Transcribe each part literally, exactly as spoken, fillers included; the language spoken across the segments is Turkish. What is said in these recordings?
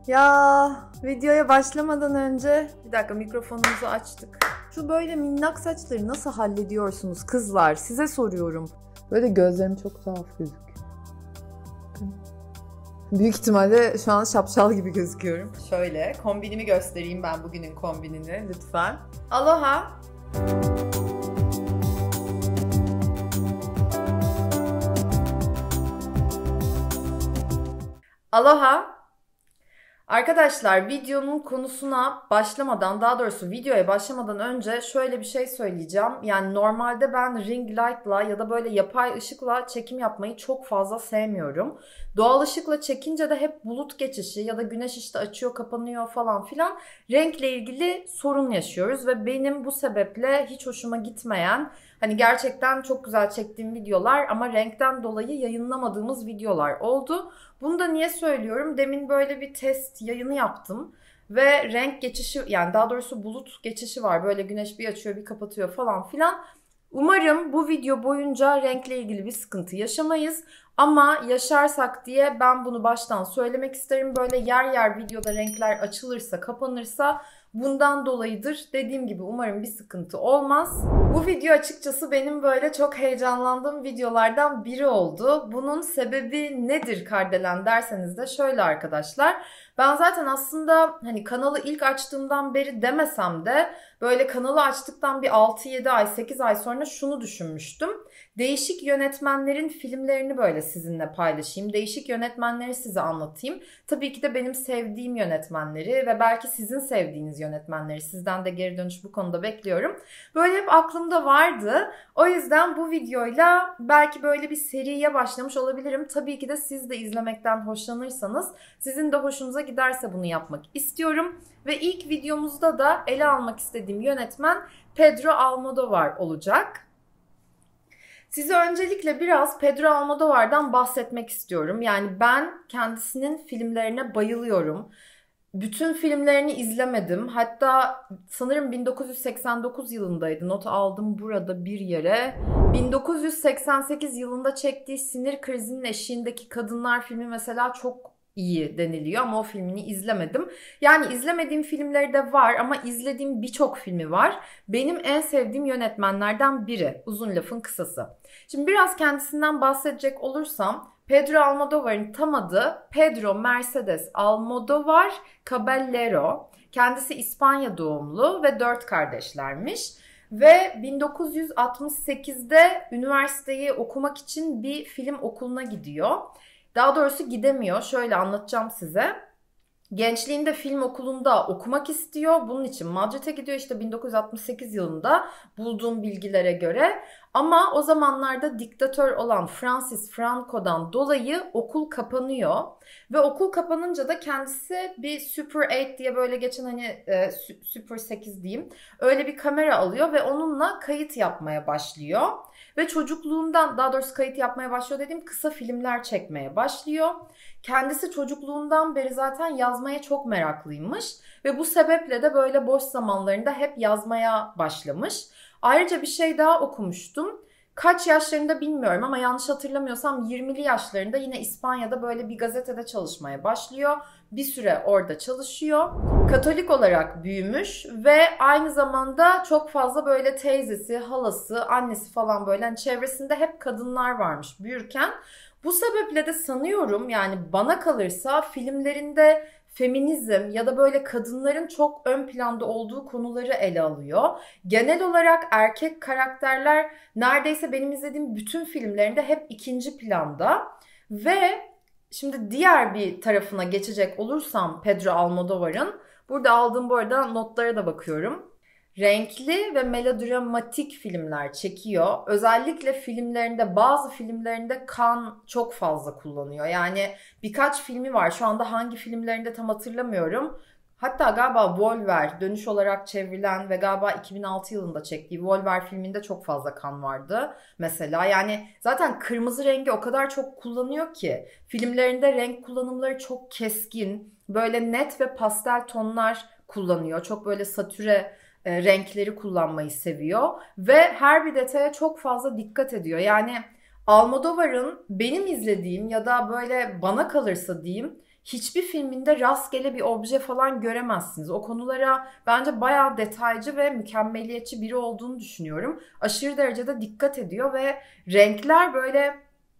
Ya videoya başlamadan önce bir dakika mikrofonumuzu açtık. Şu böyle minnak saçları nasıl hallediyorsunuz kızlar? Size soruyorum. Böyle gözlerim çok tuhaf gözüküyor. Büyük ihtimalle şu an şapşal gibi gözüküyorum. Şöyle kombinimi göstereyim ben bugünün kombinini lütfen. Aloha. Aloha. Arkadaşlar videonun konusuna başlamadan, daha doğrusu videoya başlamadan önce şöyle bir şey söyleyeceğim. Yani normalde ben ring light'la ya da böyle yapay ışıkla çekim yapmayı çok fazla sevmiyorum. Doğal ışıkla çekince de hep bulut geçişi ya da güneş işte açıyor kapanıyor falan filan renkle ilgili sorun yaşıyoruz. Ve benim bu sebeple hiç hoşuma gitmeyen, hani gerçekten çok güzel çektiğim videolar ama renkten dolayı yayınlamadığımız videolar oldu. Bunu da niye söylüyorum? Demin böyle bir test yayını yaptım ve renk geçişi, yani daha doğrusu bulut geçişi var. Böyle güneş bir açıyor bir kapatıyor falan filan. Umarım bu video boyunca renkle ilgili bir sıkıntı yaşamayız. Ama yaşarsak diye ben bunu baştan söylemek isterim. Böyle yer yer videoda renkler açılırsa, kapanırsa bundan dolayıdır. Dediğim gibi umarım bir sıkıntı olmaz. Bu video açıkçası benim böyle çok heyecanlandığım videolardan biri oldu. Bunun sebebi nedir Kardelen derseniz de şöyle arkadaşlar. Ben zaten aslında hani kanalı ilk açtığımdan beri demesem de böyle kanalı açtıktan bir altı yedi ay, sekiz ay sonra şunu düşünmüştüm. Değişik yönetmenlerin filmlerini böyle sizinle paylaşayım. Değişik yönetmenleri size anlatayım. Tabii ki de benim sevdiğim yönetmenleri ve belki sizin sevdiğiniz yönetmenleri. Sizden de geri dönüş bu konuda bekliyorum. Böyle hep aklımda vardı. O yüzden bu videoyla belki böyle bir seriye başlamış olabilirim. Tabii ki de siz de izlemekten hoşlanırsanız, sizin de hoşunuza giderse bunu yapmak istiyorum. Ve ilk videomuzda da ele almak istediğim yönetmen Pedro Almodóvar olacak. Size öncelikle biraz Pedro Almodóvar'dan bahsetmek istiyorum. Yani ben kendisinin filmlerine bayılıyorum. Bütün filmlerini izlemedim. Hatta sanırım bin dokuz yüz seksen dokuz yılındaydı. Not aldım burada bir yere. bin dokuz yüz seksen sekiz yılında çektiği Sinir Krizi'nin Eşiğindeki Kadınlar filmi mesela çok iyi deniliyor ama o filmini izlemedim. Yani izlemediğim filmleri de var ama izlediğim birçok filmi var. Benim en sevdiğim yönetmenlerden biri. Uzun lafın kısası. Şimdi biraz kendisinden bahsedecek olursam, Pedro Almodóvar'ın tam adı Pedro Mercedes Almodóvar Caballero. Kendisi İspanya doğumlu ve dört kardeşlermiş. Ve bin dokuz yüz altmış sekizde üniversiteyi okumak için bir film okuluna gidiyor. Daha doğrusu gidemiyor. Şöyle anlatacağım size. Gençliğinde film okulunda okumak istiyor. Bunun için Madrid'e gidiyor işte bin dokuz yüz altmış sekiz yılında bulduğum bilgilere göre. Ama o zamanlarda diktatör olan Francis Franco'dan dolayı okul kapanıyor. Ve okul kapanınca da kendisi bir Super sekiz diye böyle geçen hani e, Super sekiz diyeyim. Öyle bir kamera alıyor ve onunla kayıt yapmaya başlıyor. Ve çocukluğundan, daha doğrusu kayıt yapmaya başlıyor dediğim kısa filmler çekmeye başlıyor. Kendisi çocukluğundan beri zaten yazmaya çok meraklıymış. Ve bu sebeple de böyle boş zamanlarında hep yazmaya başlamış. Ayrıca bir şey daha okumuştum. Kaç yaşlarında bilmiyorum ama yanlış hatırlamıyorsam yirmili yaşlarında yine İspanya'da böyle bir gazetede çalışmaya başlıyor. Bir süre orada çalışıyor. Katolik olarak büyümüş ve aynı zamanda çok fazla böyle teyzesi, halası, annesi falan böyle hani çevresinde hep kadınlar varmış büyürken. Bu sebeple de sanıyorum, yani bana kalırsa filmlerinde feminizm ya da böyle kadınların çok ön planda olduğu konuları ele alıyor. Genel olarak erkek karakterler neredeyse benim izlediğim bütün filmlerinde hep ikinci planda. Ve şimdi diğer bir tarafına geçecek olursam Pedro Almodóvar'ın, burada aldığım bu arada notlara da bakıyorum. Renkli ve melodramatik filmler çekiyor. Özellikle filmlerinde, bazı filmlerinde kan çok fazla kullanıyor. Yani birkaç filmi var. Şu anda hangi filmlerinde tam hatırlamıyorum. Hatta galiba Volver, dönüş olarak çevrilen ve galiba iki bin altı yılında çektiği Volver filminde çok fazla kan vardı. Mesela yani zaten kırmızı rengi o kadar çok kullanıyor ki filmlerinde renk kullanımları çok keskin. Böyle net ve pastel tonlar kullanıyor. Çok böyle satüre e, renkleri kullanmayı seviyor ve her bir detaya çok fazla dikkat ediyor. Yani Almodóvar'ın benim izlediğim ya da böyle bana kalırsa diyeyim hiçbir filminde rastgele bir obje falan göremezsiniz. O konulara bence bayağı detaycı ve mükemmeliyetçi biri olduğunu düşünüyorum. Aşırı derecede dikkat ediyor ve renkler böyle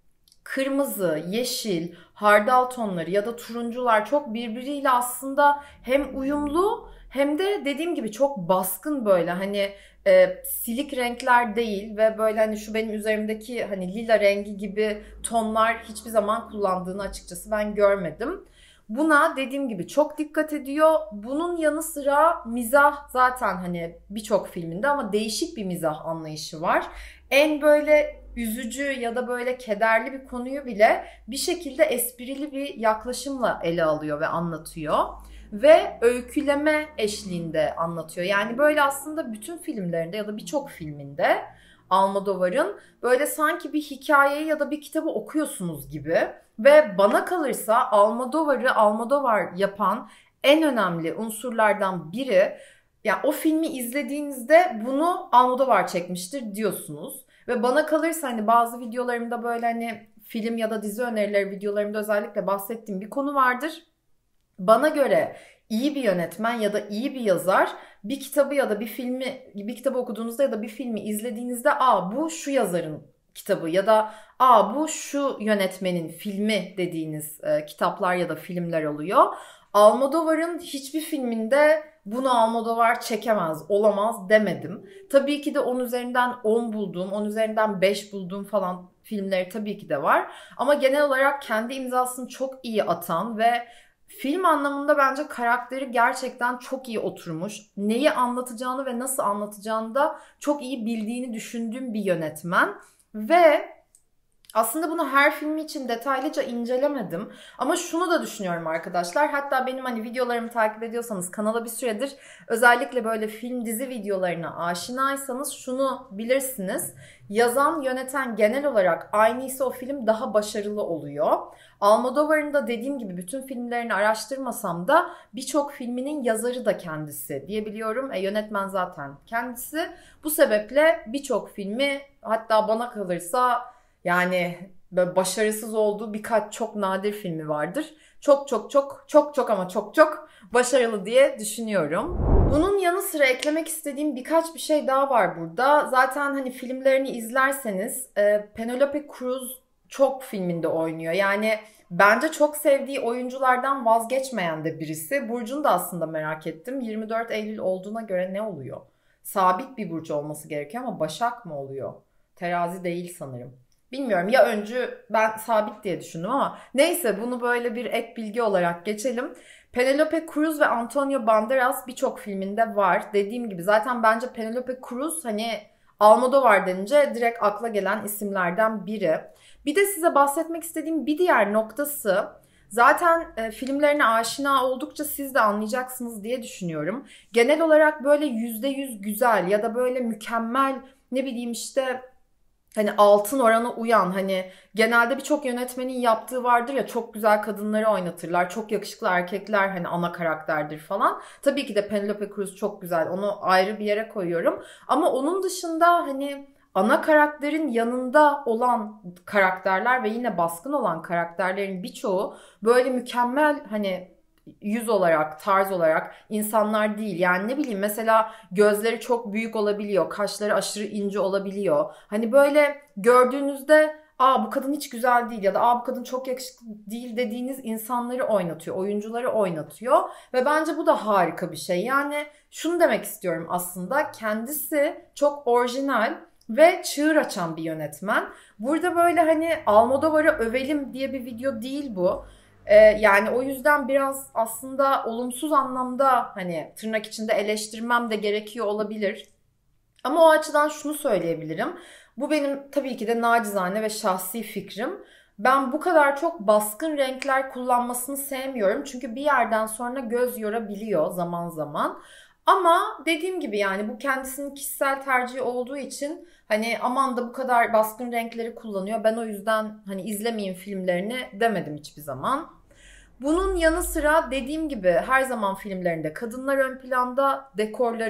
kırmızı, yeşil, hardal tonları ya da turuncular çok birbiriyle aslında hem uyumlu hem de dediğim gibi çok baskın, böyle hani e, silik renkler değil ve böyle hani şu benim üzerimdeki hani lila rengi gibi tonlar hiçbir zaman kullandığını açıkçası ben görmedim. Buna dediğim gibi çok dikkat ediyor. Bunun yanı sıra mizah zaten hani birçok filminde ama değişik bir mizah anlayışı var. En böyle üzücü ya da böyle kederli bir konuyu bile bir şekilde esprili bir yaklaşımla ele alıyor ve anlatıyor. Ve öyküleme eşliğinde anlatıyor. Yani böyle aslında bütün filmlerinde ya da birçok filminde Almodovar'ın böyle sanki bir hikayeyi ya da bir kitabı okuyorsunuz gibi. Ve bana kalırsa Almodovar'ı Almodovar yapan en önemli unsurlardan biri, yani o filmi izlediğinizde bunu Almodovar çekmiştir diyorsunuz. Ve bana kalırsa hani bazı videolarımda böyle hani film ya da dizi önerileri videolarımda özellikle bahsettiğim bir konu vardır. Bana göre iyi bir yönetmen ya da iyi bir yazar bir kitabı ya da bir filmi, bir kitabı okuduğunuzda ya da bir filmi izlediğinizde aa bu şu yazarın kitabı ya da aa bu şu yönetmenin filmi dediğiniz e, kitaplar ya da filmler oluyor. Almodovar'ın hiçbir filminde bunu Almodovar çekemez, olamaz demedim. Tabii ki de on üzerinden on bulduğum, on üzerinden beş bulduğum falan filmleri tabii ki de var. Ama genel olarak kendi imzasını çok iyi atan ve film anlamında bence karakteri gerçekten çok iyi oturmuş. Neyi anlatacağını ve nasıl anlatacağını da çok iyi bildiğini düşündüğüm bir yönetmen. Ve aslında bunu her filmi için detaylıca incelemedim. Ama şunu da düşünüyorum arkadaşlar. Hatta benim hani videolarımı takip ediyorsanız, kanala bir süredir özellikle böyle film dizi videolarına aşinaysanız şunu bilirsiniz. Yazan, yöneten genel olarak aynıysa o film daha başarılı oluyor. Almodovar'ın da dediğim gibi bütün filmlerini araştırmasam da birçok filminin yazarı da kendisi diyebiliyorum. E, yönetmen zaten kendisi. Bu sebeple birçok filmi, hatta bana kalırsa yani böyle başarısız olduğu birkaç çok nadir filmi vardır. Çok çok çok çok çok ama çok çok başarılı diye düşünüyorum. Bunun yanı sıra eklemek istediğim birkaç bir şey daha var burada. Zaten hani filmlerini izlerseniz Penelope Cruz çok filminde oynuyor. Yani bence çok sevdiği oyunculardan vazgeçmeyen de birisi. Burcu'nu da aslında merak ettim. yirmi dört Eylül olduğuna göre ne oluyor? Sabit bir burcu olması gerekiyor ama Başak mı oluyor? Terazi değil sanırım. Bilmiyorum, ya öncü, ben sabit diye düşündüm ama neyse, bunu böyle bir ek bilgi olarak geçelim. Penelope Cruz ve Antonio Banderas birçok filminde var. Dediğim gibi zaten bence Penelope Cruz hani Almodovar denince direkt akla gelen isimlerden biri. Bir de size bahsetmek istediğim bir diğer noktası, zaten e, filmlerine aşina oldukça siz de anlayacaksınız diye düşünüyorum. Genel olarak böyle yüzde yüz güzel ya da böyle mükemmel, ne bileyim işte hani altın orana uyan, hani genelde birçok yönetmenin yaptığı vardır ya, çok güzel kadınları oynatırlar, çok yakışıklı erkekler hani ana karakterdir falan. Tabii ki de Penelope Cruz çok güzel, onu ayrı bir yere koyuyorum. Ama onun dışında hani ana karakterin yanında olan karakterler ve yine baskın olan karakterlerin birçoğu böyle mükemmel hani yüz olarak, tarz olarak insanlar değil. Yani ne bileyim, mesela gözleri çok büyük olabiliyor, kaşları aşırı ince olabiliyor. Hani böyle gördüğünüzde aa bu kadın hiç güzel değil ya da aa bu kadın çok yakışıklı değil dediğiniz insanları oynatıyor, oyuncuları oynatıyor. Ve bence bu da harika bir şey. Yani şunu demek istiyorum, aslında kendisi çok orijinal ve çığır açan bir yönetmen. Burada böyle hani Almodovar'ı övelim diye bir video değil bu. Ee, yani o yüzden biraz aslında olumsuz anlamda hani tırnak içinde eleştirmem de gerekiyor olabilir. Ama o açıdan şunu söyleyebilirim. Bu benim tabii ki de nacizane ve şahsi fikrim. Ben bu kadar çok baskın renkler kullanmasını sevmiyorum. Çünkü bir yerden sonra göz yorabiliyor zaman zaman. Ama dediğim gibi yani bu kendisinin kişisel tercihi olduğu için hani aman da bu kadar baskın renkleri kullanıyor, ben o yüzden hani izlemeyeyim filmlerini demedim hiçbir zaman. Bunun yanı sıra dediğim gibi her zaman filmlerinde kadınlar ön planda, dekorları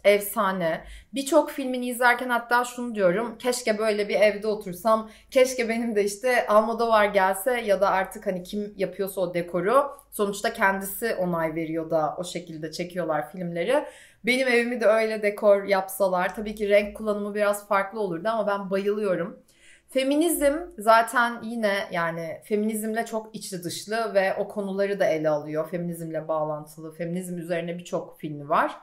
efsane. Birçok filmini izlerken hatta şunu diyorum. Keşke böyle bir evde otursam. Keşke benim de işte Almodovar gelse ya da artık hani kim yapıyorsa o dekoru. Sonuçta kendisi onay veriyor da o şekilde çekiyorlar filmleri. Benim evimi de öyle dekor yapsalar. Tabii ki renk kullanımı biraz farklı olurdu ama ben bayılıyorum. Feminizm zaten yine yani feminizmle çok içli dışlı ve o konuları da ele alıyor. Feminizmle bağlantılı, feminizm üzerine birçok filmi var.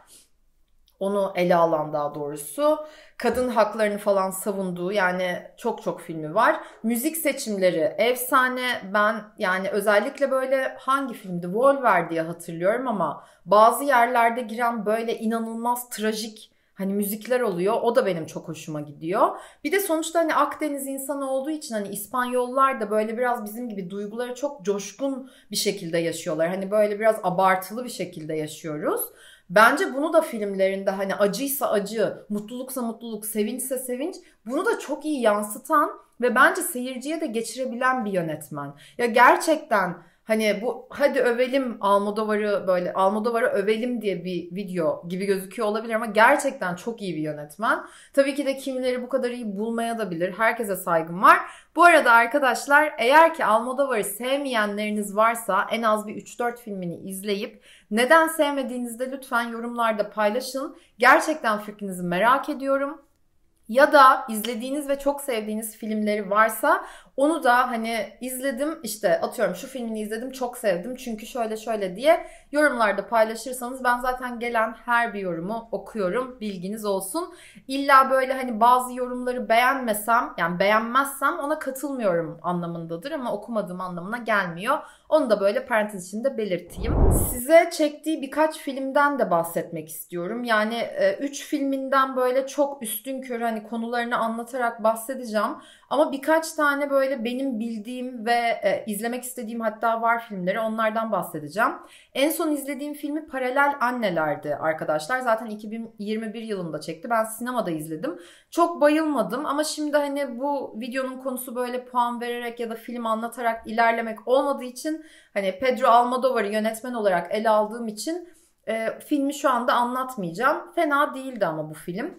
Onu ele alan daha doğrusu. Kadın haklarını falan savunduğu yani çok çok filmi var. Müzik seçimleri efsane. Ben yani özellikle böyle hangi filmdi? Volver diye hatırlıyorum ama bazı yerlerde giren böyle inanılmaz trajik hani müzikler oluyor. O da benim çok hoşuma gidiyor. Bir de sonuçta hani Akdeniz insanı olduğu için hani İspanyollar da böyle biraz bizim gibi duyguları çok coşkun bir şekilde yaşıyorlar. Hani böyle biraz abartılı bir şekilde yaşıyoruz. Bence bunu da filmlerinde hani acıysa acı, mutluluksa mutluluk, sevinçse sevinç bunu da çok iyi yansıtan ve bence seyirciye de geçirebilen bir yönetmen. Ya gerçekten hani bu hadi övelim Almodovar'ı böyle Almodovar'ı övelim diye bir video gibi gözüküyor olabilir ama gerçekten çok iyi bir yönetmen. Tabii ki de kimileri bu kadar iyi bulmaya da bilir. Herkese saygım var. Bu arada arkadaşlar eğer ki Almodovar'ı sevmeyenleriniz varsa en az bir üç dört filmini izleyip neden sevmediğinizi de lütfen yorumlarda paylaşın. Gerçekten fikrinizi merak ediyorum. Ya da izlediğiniz ve çok sevdiğiniz filmleri varsa onu da hani izledim işte atıyorum şu filmini izledim çok sevdim çünkü şöyle şöyle diye yorumlarda paylaşırsanız ben zaten gelen her bir yorumu okuyorum, bilginiz olsun. İlla böyle hani bazı yorumları beğenmesem yani beğenmezsem ona katılmıyorum anlamındadır ama okumadığım anlamına gelmiyor. Onu da böyle parantez içinde belirteyim. Size çektiği birkaç filmden de bahsetmek istiyorum. Yani üç filminden böyle çok üstünkörü hani konularını anlatarak bahsedeceğim. Ama birkaç tane böyle benim bildiğim ve e, izlemek istediğim hatta var filmleri onlardan bahsedeceğim. En son izlediğim filmi Paralel Anneler'di arkadaşlar. Zaten iki bin yirmi bir yılında çekti. Ben sinemada izledim. Çok bayılmadım ama şimdi hani bu videonun konusu böyle puan vererek ya da film anlatarak ilerlemek olmadığı için hani Pedro Almodovar'ı yönetmen olarak ele aldığım için e, filmi şu anda anlatmayacağım. Fena değildi ama bu film.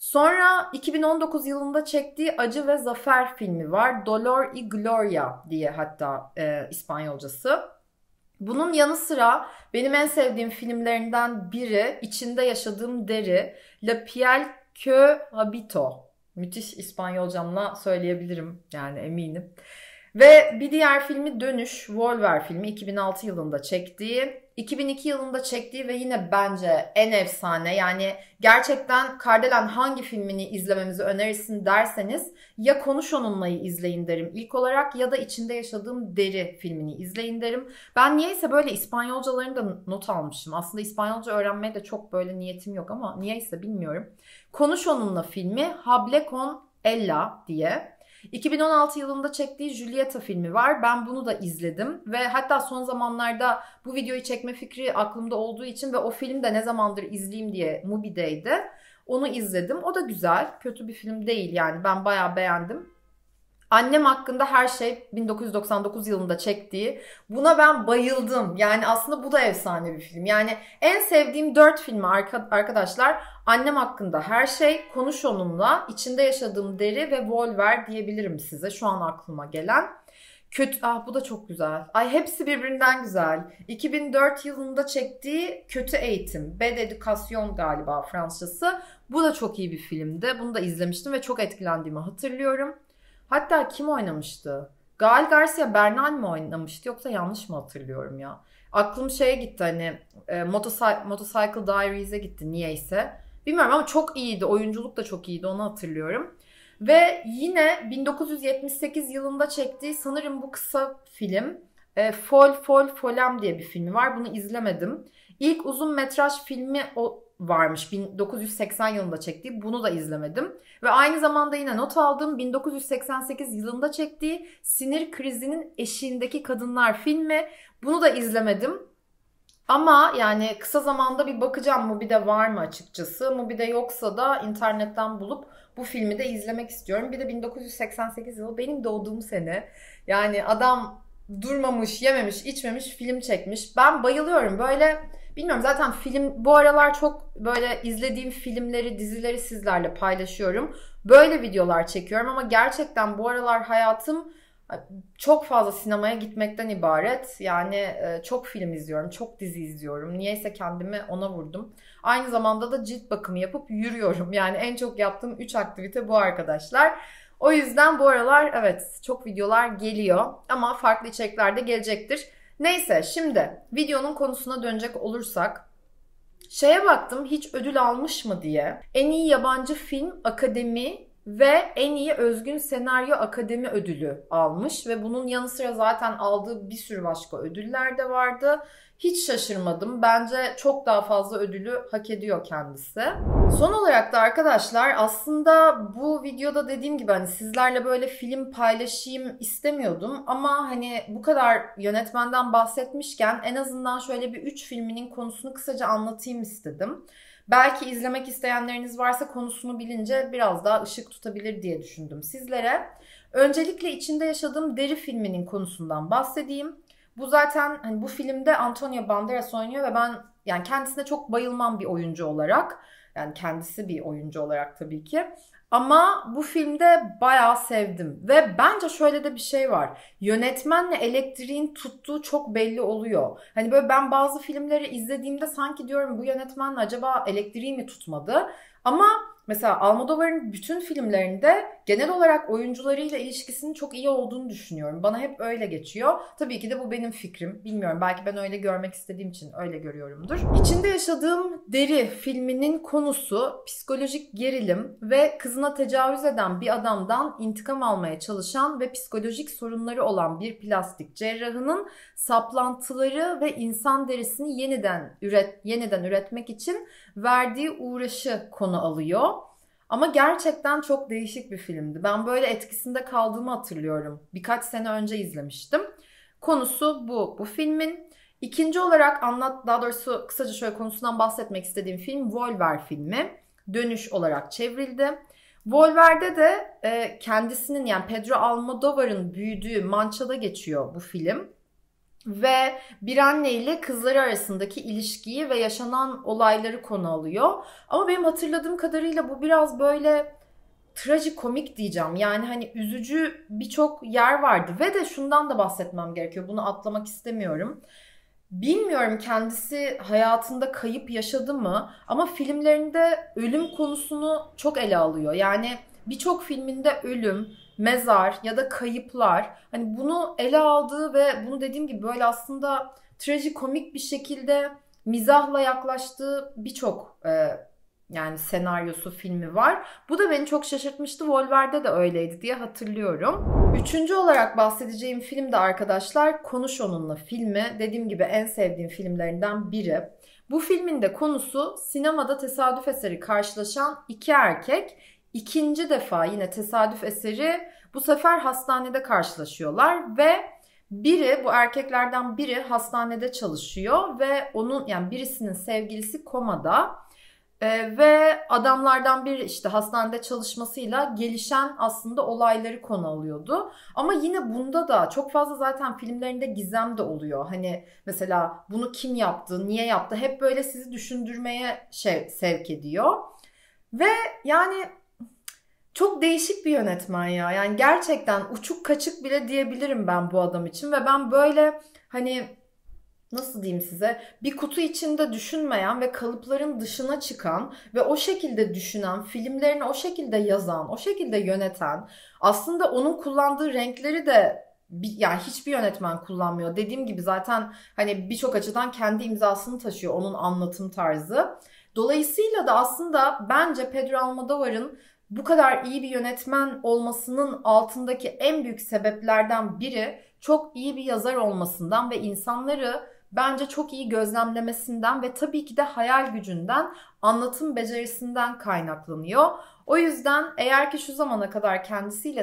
Sonra iki bin on dokuz yılında çektiği Acı ve Zafer filmi var. Dolor y Gloria diye hatta e, İspanyolcası. Bunun yanı sıra benim en sevdiğim filmlerinden biri içinde yaşadığım deri La Piel que Habito. Müthiş İspanyolcamla söyleyebilirim yani eminim. Ve bir diğer filmi Dönüş, Volver filmi iki bin altı yılında çektiği, iki bin iki yılında çektiği ve yine bence en efsane yani gerçekten Kardelen hangi filmini izlememizi önerirsin derseniz ya Konuş Onunla'yı izleyin derim ilk olarak ya da içinde yaşadığım Deri filmini izleyin derim. Ben niyeyse böyle İspanyolcalarını da not almışım. Aslında İspanyolca öğrenmeye de çok böyle niyetim yok ama niyeyse bilmiyorum. Konuş Onunla filmi Hable con Ella diye. iki bin on altı yılında çektiği Julieta filmi var. Ben bunu da izledim ve hatta son zamanlarda bu videoyu çekme fikri aklımda olduğu için ve o film de ne zamandır izleyeyim diye Mubi'deydi. Onu izledim. O da güzel. Kötü bir film değil yani. Ben bayağı beğendim. Annem Hakkında Her Şey bin dokuz yüz doksan dokuz yılında çektiği. Buna ben bayıldım. Yani aslında bu da efsane bir film. Yani en sevdiğim dört filmi arkadaşlar Annem Hakkında Her Şey, Konuş Onunla, İçinde Yaşadığım Deri ve Volver diyebilirim size. Şu an aklıma gelen. Kötü, ah bu da çok güzel. Ay hepsi birbirinden güzel. iki bin dört yılında çektiği Kötü Eğitim. Bad Education galiba Fransızcası. Bu da çok iyi bir filmdi. Bunu da izlemiştim ve çok etkilendiğimi hatırlıyorum. Hatta kim oynamıştı? Gael Garcia Bernal mi oynamıştı yoksa yanlış mı hatırlıyorum ya? Aklım şeye gitti hani e, Motorcycle, Motorcycle Diaries'e gitti niyeyse. Bilmiyorum ama çok iyiydi. Oyunculuk da çok iyiydi onu hatırlıyorum. Ve yine bin dokuz yüz yetmiş sekiz yılında çektiği sanırım bu kısa film e, Fol Fol Folem diye bir filmi var. Bunu izlemedim. İlk uzun metraj filmi o varmış bin dokuz yüz seksen yılında çektiği. Bunu da izlemedim. Ve aynı zamanda yine not aldığım bin dokuz yüz seksen sekiz yılında çektiği Sinir Krizi'nin Eşiğindeki Kadınlar filmi. Bunu da izlemedim. Ama yani kısa zamanda bir bakacağım Mubi'de var mı açıkçası. Mubi'de yoksa da internetten bulup bu filmi de izlemek istiyorum. Bir de bin dokuz yüz seksen sekiz yılı benim doğduğum sene. Yani adam durmamış, yememiş, içmemiş film çekmiş. Ben bayılıyorum. Böyle Bilmiyorum, zaten film bu aralar çok böyle izlediğim filmleri, dizileri sizlerle paylaşıyorum. Böyle videolar çekiyorum ama gerçekten bu aralar hayatım çok fazla sinemaya gitmekten ibaret. Yani çok film izliyorum, çok dizi izliyorum. Niyeyse kendimi ona vurdum. Aynı zamanda da cilt bakımı yapıp yürüyorum. Yani en çok yaptığım üç aktivite bu arkadaşlar. O yüzden bu aralar evet çok videolar geliyor ama farklı içerikler de gelecektir. Neyse, şimdi videonun konusuna dönecek olursak şeye baktım, hiç ödül almış mı diye. En iyi yabancı film Akademi ve en iyi özgün senaryo Akademi ödülü almış ve bunun yanı sıra zaten aldığı bir sürü başka ödüller de vardı. Hiç şaşırmadım. Bence çok daha fazla ödülü hak ediyor kendisi. Son olarak da arkadaşlar, aslında bu videoda dediğim gibi hani sizlerle böyle film paylaşayım istemiyordum ama hani bu kadar yönetmenden bahsetmişken en azından şöyle bir üç filminin konusunu kısaca anlatayım istedim. Belki izlemek isteyenleriniz varsa konusunu bilince biraz daha ışık tutabilir diye düşündüm sizlere. Öncelikle içinde yaşadığım Deri filminin konusundan bahsedeyim. Bu zaten hani bu filmde Antonio Banderas oynuyor ve ben yani kendisine çok bayılmam bir oyuncu olarak. Yani kendisi bir oyuncu olarak tabii ki. Ama bu filmde bayağı sevdim. Ve bence şöyle de bir şey var. Yönetmenle elektriğin tuttuğu çok belli oluyor. Hani böyle ben bazı filmleri izlediğimde sanki diyorum bu yönetmenle acaba elektriği mi tutmadı? Ama mesela Almodovar'ın bütün filmlerinde genel olarak oyuncularıyla ilişkisinin çok iyi olduğunu düşünüyorum. Bana hep öyle geçiyor. Tabii ki de bu benim fikrim. Bilmiyorum, belki ben öyle görmek istediğim için öyle görüyorumdur. İçinde yaşadığım Deri filminin konusu psikolojik gerilim ve kızına tecavüz eden bir adamdan intikam almaya çalışan ve psikolojik sorunları olan bir plastik cerrahının saplantıları ve insan derisini yeniden üret yeniden üretmek için verdiği uğraşı konu alıyor. Ama gerçekten çok değişik bir filmdi. Ben böyle etkisinde kaldığımı hatırlıyorum. Birkaç sene önce izlemiştim. Konusu bu. Bu filmin. İkinci olarak anlat, daha doğrusu kısaca şöyle konusundan bahsetmek istediğim film Volver filmi. Dönüş olarak çevrildi. Volver'de de e, kendisinin yani Pedro Almodovar'ın büyüdüğü Mança'da geçiyor bu film. Ve bir anne ile kızları arasındaki ilişkiyi ve yaşanan olayları konu alıyor. Ama benim hatırladığım kadarıyla bu biraz böyle trajikomik diyeceğim. Yani hani üzücü birçok yer vardı. Ve de şundan da bahsetmem gerekiyor. Bunu atlamak istemiyorum. Bilmiyorum kendisi hayatında kayıp yaşadı mı? Ama filmlerinde ölüm konusunu çok ele alıyor. Yani birçok filminde ölüm, mezar ya da kayıplar, hani bunu ele aldığı ve bunu dediğim gibi böyle aslında trajikomik bir şekilde mizahla yaklaştığı birçok e, yani senaryosu, filmi var. Bu da beni çok şaşırtmıştı. Volver'de de öyleydi diye hatırlıyorum. Üçüncü olarak bahsedeceğim film de arkadaşlar Konuş Onunla filmi. Dediğim gibi en sevdiğim filmlerinden biri. Bu filmin de konusu sinemada tesadüf eseri karşılaşan iki erkek. İkinci defa yine tesadüf eseri bu sefer hastanede karşılaşıyorlar ve biri, bu erkeklerden biri hastanede çalışıyor ve onun yani birisinin sevgilisi komada ee, ve adamlardan biri işte hastanede çalışmasıyla gelişen aslında olayları konu alıyordu. Ama yine bunda da çok fazla zaten filmlerinde gizem de oluyor. Hani mesela bunu kim yaptı, niye yaptı, hep böyle sizi düşündürmeye şey sevk ediyor. Ve yani çok değişik bir yönetmen ya. Yani gerçekten uçuk kaçık bile diyebilirim ben bu adam için. Ve ben böyle hani nasıl diyeyim size, bir kutu içinde düşünmeyen ve kalıpların dışına çıkan ve o şekilde düşünen, filmlerini o şekilde yazan, o şekilde yöneten, aslında onun kullandığı renkleri de bir, yani hiçbir yönetmen kullanmıyor. Dediğim gibi zaten hani birçok açıdan kendi imzasını taşıyor onun anlatım tarzı. Dolayısıyla da aslında bence Pedro Almodovar'ın bu kadar iyi bir yönetmen olmasının altındaki en büyük sebeplerden biri çok iyi bir yazar olmasından ve insanları bence çok iyi gözlemlemesinden ve tabii ki de hayal gücünden, anlatım becerisinden kaynaklanıyor. O yüzden eğer ki şu zamana kadar kendisiyle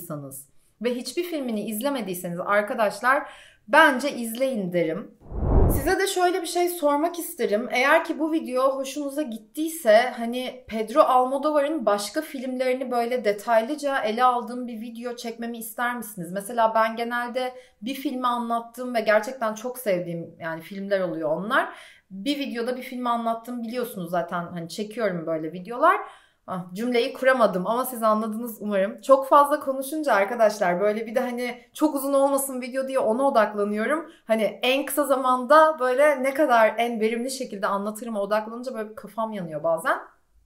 tanışmadıysanız ve hiçbir filmini izlemediyseniz arkadaşlar bence izleyin derim. Size de şöyle bir şey sormak isterim. Eğer ki bu video hoşunuza gittiyse hani Pedro Almodóvar'ın başka filmlerini böyle detaylıca ele aldığım bir video çekmemi ister misiniz? Mesela ben genelde bir filmi anlattığım ve gerçekten çok sevdiğim yani filmler oluyor onlar. Bir videoda bir filmi anlattım biliyorsunuz zaten hani çekiyorum böyle videolar. Ah, cümleyi kuramadım ama siz anladınız umarım. Çok fazla konuşunca arkadaşlar böyle bir de hani çok uzun olmasın video diye ona odaklanıyorum. Hani en kısa zamanda böyle ne kadar en verimli şekilde anlatırıma odaklanınca böyle bir kafam yanıyor bazen.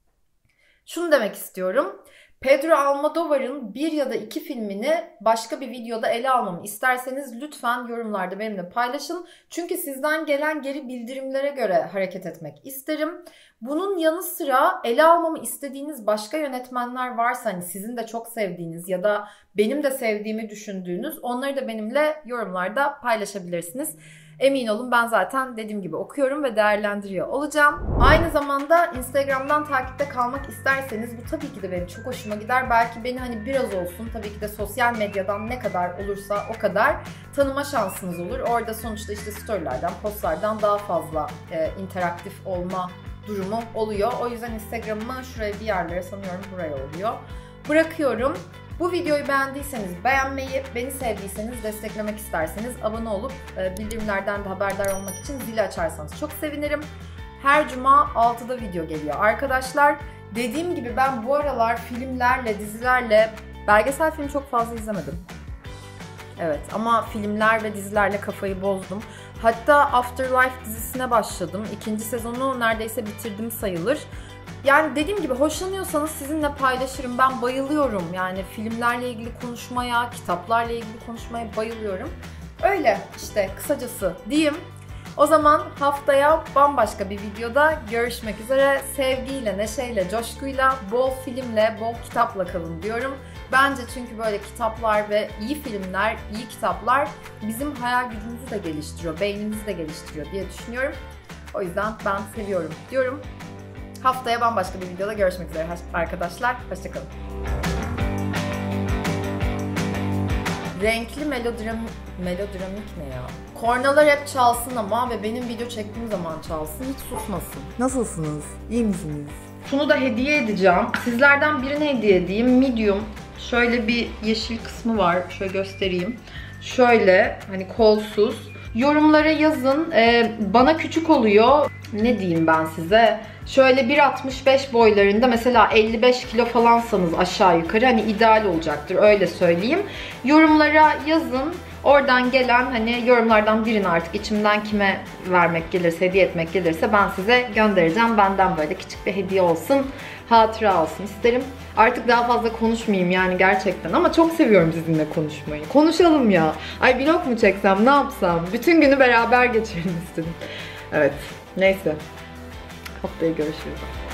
Şunu demek istiyorum. Pedro Almodóvar'ın bir ya da iki filmini başka bir videoda ele almamı isterseniz lütfen yorumlarda benimle paylaşın. Çünkü sizden gelen geri bildirimlere göre hareket etmek isterim. Bunun yanı sıra ele almamı istediğiniz başka yönetmenler varsa hani sizin de çok sevdiğiniz ya da benim de sevdiğimi düşündüğünüz onları da benimle yorumlarda paylaşabilirsiniz. Emin olun ben zaten dediğim gibi okuyorum ve değerlendiriyor olacağım. Aynı zamanda Instagram'dan takipte kalmak isterseniz bu tabii ki de benim çok hoşuma gider. Belki beni hani biraz olsun tabii ki de sosyal medyadan ne kadar olursa o kadar tanıma şansınız olur. Orada sonuçta işte storylerden, postlardan daha fazla e, interaktif olma durumu oluyor. O yüzden Instagram'ımı şuraya bir yerlere sanıyorum buraya oluyor. Bırakıyorum. Bu videoyu beğendiyseniz beğenmeyi, beni sevdiyseniz desteklemek isterseniz abone olup bildirimlerden de haberdar olmak için zili açarsanız çok sevinirim. Her cuma altıda video geliyor arkadaşlar. Dediğim gibi ben bu aralar filmlerle, dizilerle, belgesel film çok fazla izlemedim. Evet ama filmler ve dizilerle kafayı bozdum. Hatta Afterlife dizisine başladım. İkinci sezonu neredeyse bitirdim sayılır. Yani dediğim gibi hoşlanıyorsanız sizinle paylaşırım. Ben bayılıyorum yani filmlerle ilgili konuşmaya, kitaplarla ilgili konuşmaya bayılıyorum. Öyle işte kısacası diyeyim. O zaman haftaya bambaşka bir videoda görüşmek üzere. Sevgiyle, neşeyle, coşkuyla, bol filmle, bol kitapla kalın diyorum. Bence çünkü böyle kitaplar ve iyi filmler, iyi kitaplar bizim hayal gücümüzü de geliştiriyor, beynimizi de geliştiriyor diye düşünüyorum. O yüzden ben seviyorum diyorum. Haftaya bambaşka bir videoda görüşmek üzere arkadaşlar. Hoşçakalın. Renkli melodram melodramik ne ya? Kornalar hep çalsın ama ve benim video çektiğim zaman çalsın, hiç susmasın. Nasılsınız? İyi misiniz? Şunu da hediye edeceğim. Sizlerden birine hediye edeyim. Medium. Şöyle bir yeşil kısmı var. Şöyle göstereyim. Şöyle hani kolsuz. Yorumlara yazın. Ee, bana küçük oluyor. Ne diyeyim ben size? Şöyle bir altmış beş boylarında mesela elli beş kilo falansanız aşağı yukarı hani ideal olacaktır öyle söyleyeyim. Yorumlara yazın. Oradan gelen hani yorumlardan birini artık içimden kime vermek gelirse, hediye etmek gelirse ben size göndereceğim. Benden böyle küçük bir hediye olsun, hatıra olsun isterim. Artık daha fazla konuşmayayım yani gerçekten ama çok seviyorum sizinle konuşmayı. Konuşalım ya. Ay vlog mu çeksem, ne yapsam? Bütün günü beraber geçirelim istedim. Evet, neyse. Haftaya görüşürüz.